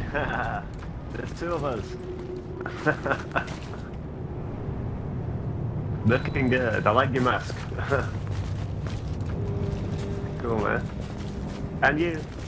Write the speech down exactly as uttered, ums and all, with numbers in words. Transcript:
There's two of us. Looking good. I like your mask. Cool, man. And you.